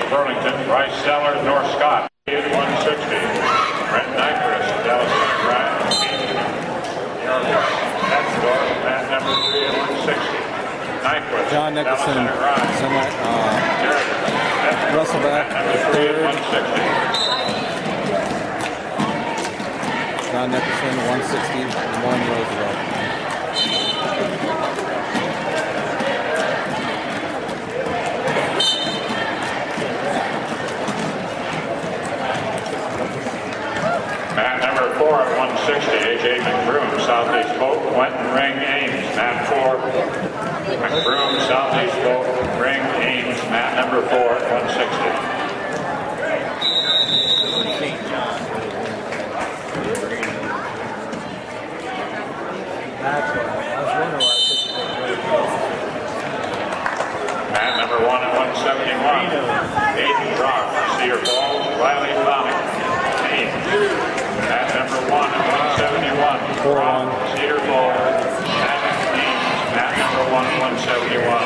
Burlington, Bryce Seller, North Scott, 160. Brent Nyquist, Dallas Center Grind, Mat number 3 at 160. Nyquist, John Nicholson, Russell back, number 3 at 160. John Nicholson, 161, Roosevelt. Mat number 4 at 160, A.J. McBroom, Southeast Boat, Quentin Ring, Ames. Mat 4, McBroom, Southeast Boat, Ring, Ames. Mat number 4 at 160. Mat number 1 at 171, Aiden Brock, Cedar Falls, Riley Bonnie. Mat number 1 at 171, Brock, Cedar Falls, Mat number 1 at 171.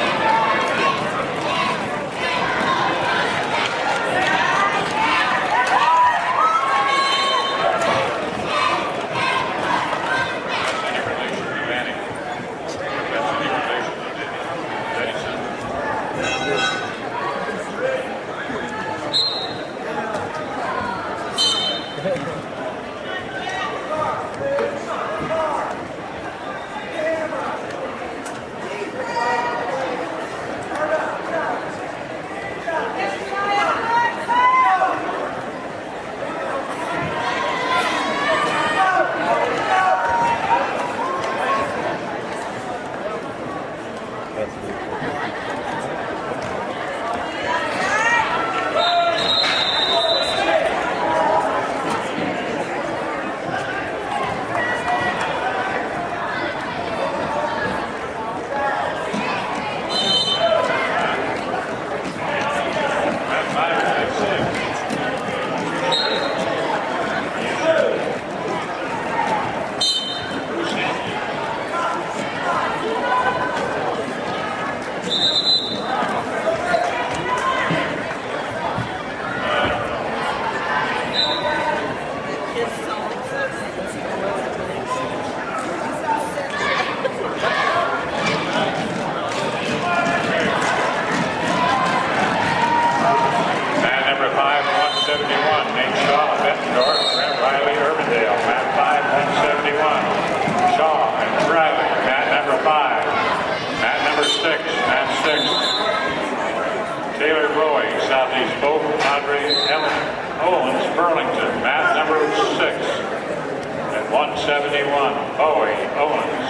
Southeast Boat, Padre Owens, Burlington, mat number 6 at 171, Bowie, Owens.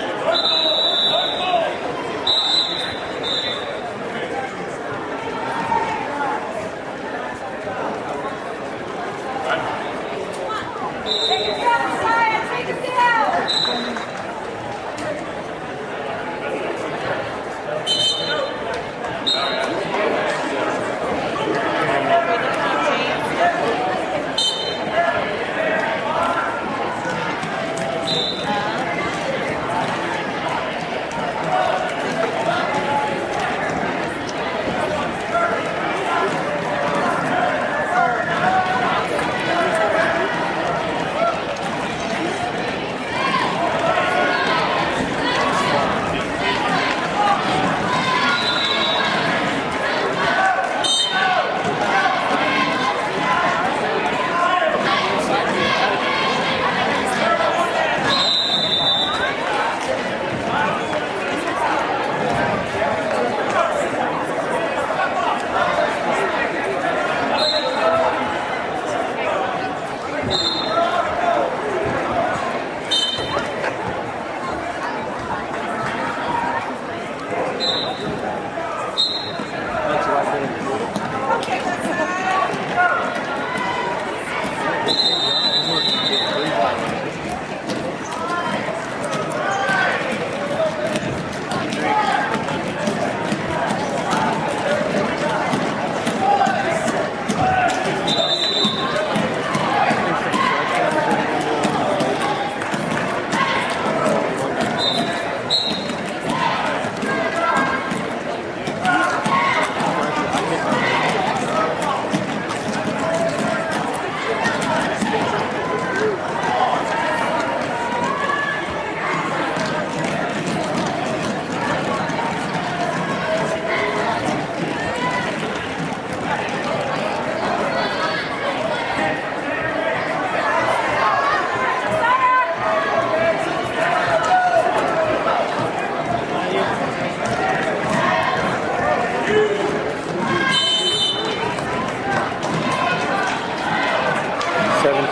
Take it down, Ryan, take it down!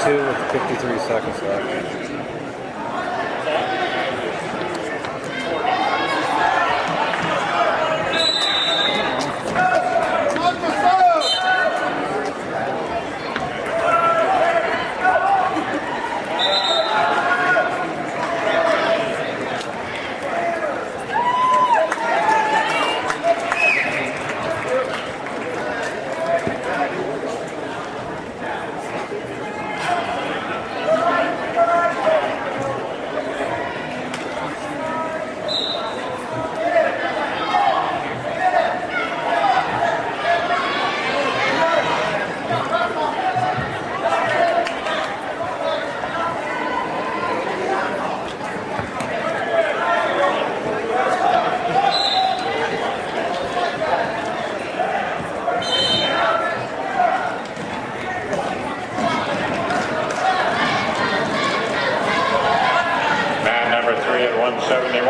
2 with 53 seconds left. Man number 3 at 171.